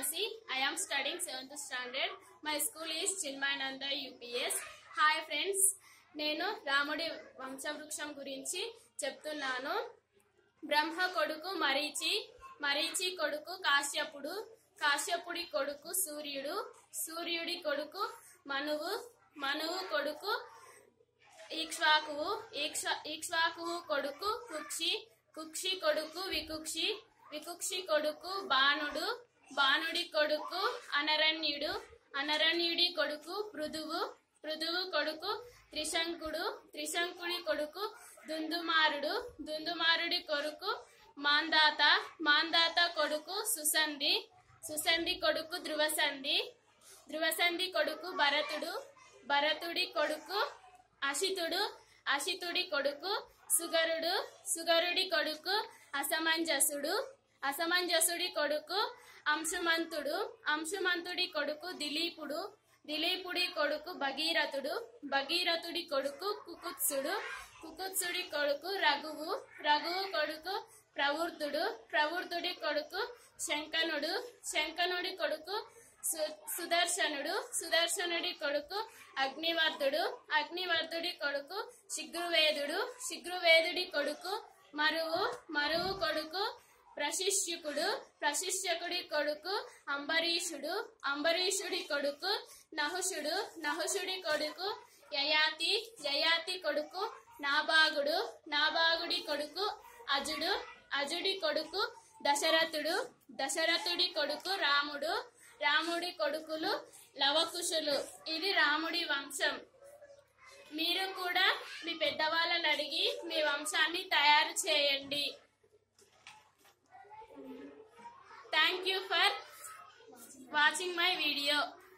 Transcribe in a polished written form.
Tumasi. I am studying 7th standard. My school is Chinmayananda UPS. Hi friends. నేను రాముడి వంశ వృక్షం గురించి చెప్తున్నాను. బ్రహ్మ కొడుకు మరీచి, మరీచి కొడుకు కాశ్యపుడు, కాశ్యపుడి కొడుకు సూర్యుడు, సూర్యుడి కొడుకు మనువు, మనువు కొడుకు ఈక్ష్వాకువు, ఈక్ష్వాకువు కొడుకు కుక్షి, కుక్షి కొడుకు వికుక్షి, వికుక్షి కొడుకు బాణుడు, బాణుడి కొడుకు అనరణ్యుడు, అనరణ్యుడి కొడుకు పృథువు, పృథువు కొడుకు త్రిశంకుడు, త్రిశంకుడి కొడుకు దుందుమారుడు, దుందుమారుడి కొడుకు మాందాత, మాందాత కొడుకు సుసంధి, సుసంధి కొడుకు ధ్రువసంధి, ధ్రువసంధి కొడుకు భరతుడు, భరతుడి కొడుకు అశితుడు, అశితుడి కొడుకు సుగరుడు, సుగరుడి కొడుకు అసమంజసుడు, అసమంజసుడి కొడుకు అంశుమంతుడు, అంశుమంతుడి కొడుకు దిలీపుడు, దిలీపుడి కొడుకు భగీరథుడు, భగీరథుడి కొడుకు కుకుత్సుడు, కుకుత్సుడి కొడుకు రఘువు, రఘువు కొడుకు ప్రవృద్ధుడు, ప్రవృద్ధుడి కొడుకు శంకనుడు, శంకనుడి కొడుకు సుదర్శనుడు, సుదర్శనుడి కొడుకు అగ్నివర్ధుడు, అగ్నివర్ధుడి కొడుకు శిగ్రువేదుడు, శిగ్రువేదుడి కొడుకు మరువు, మరువు కొడుకు ప్రశిష్యకుడు, ప్రశిష్యకుడి కొడుకు అంబరీషుడు, అంబరీషుడి కొడుకు నహుషుడు, నహుషుడి కొడుకు యయాతి, యయాతి కొడుకు నాభాగుడు, నాభాగుడి కొడుకు అజుడు, అజుడి కొడుకు దశరథుడు, దశరథుడి కొడుకు రాముడు, రాముడి కొడుకులు లవకుశులు. ఇది రాముడి వంశం. మీరు కూడా మీ పెద్దవాళ్ళని అడిగి మీ వంశాన్ని తయారు చేయండి. Thank you for watching my video.